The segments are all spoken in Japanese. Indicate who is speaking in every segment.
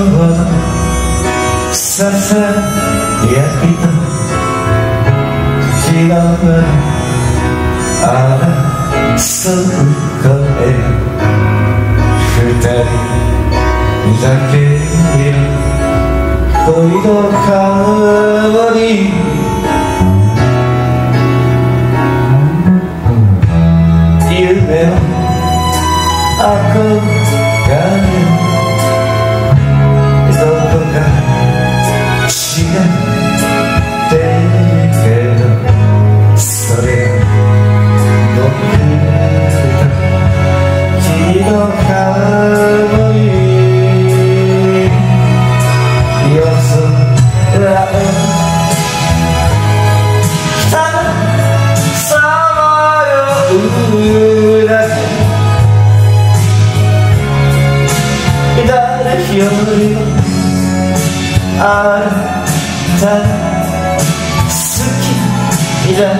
Speaker 1: ささやきと違う争う声二人だけいる恋の川に夢を憧れどこか違ってるけどそれ僕と君の顔に夜空をさまようだけ誰よりもあなた好きだ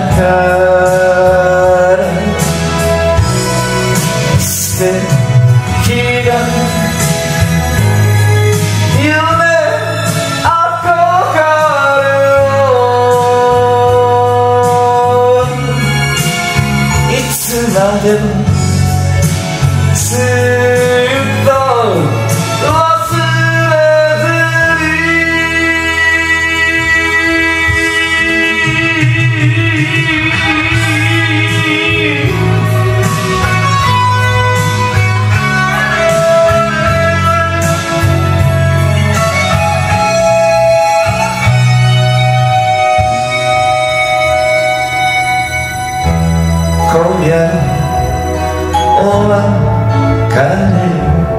Speaker 1: から素敵な夢憧れをいつまでもずっと今夜お別れ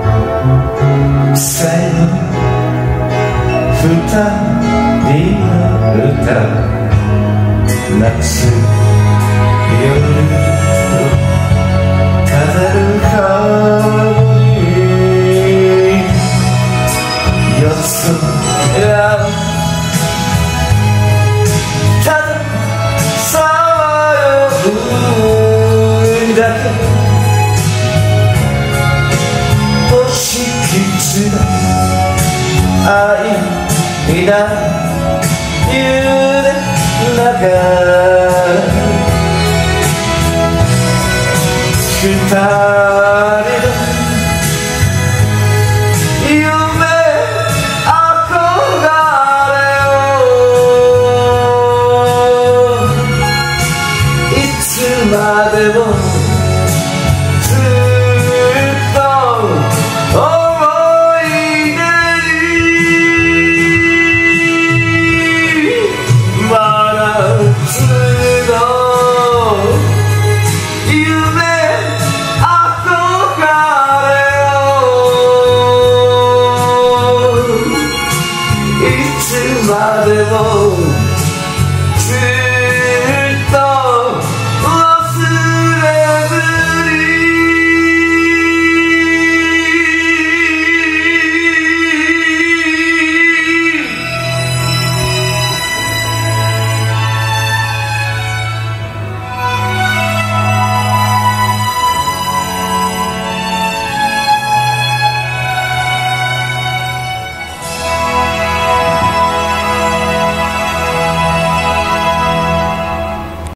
Speaker 1: 最後二人の歌夏夜を飾るハーモニー夜空たださまようだけ星屑の愛だ夢の中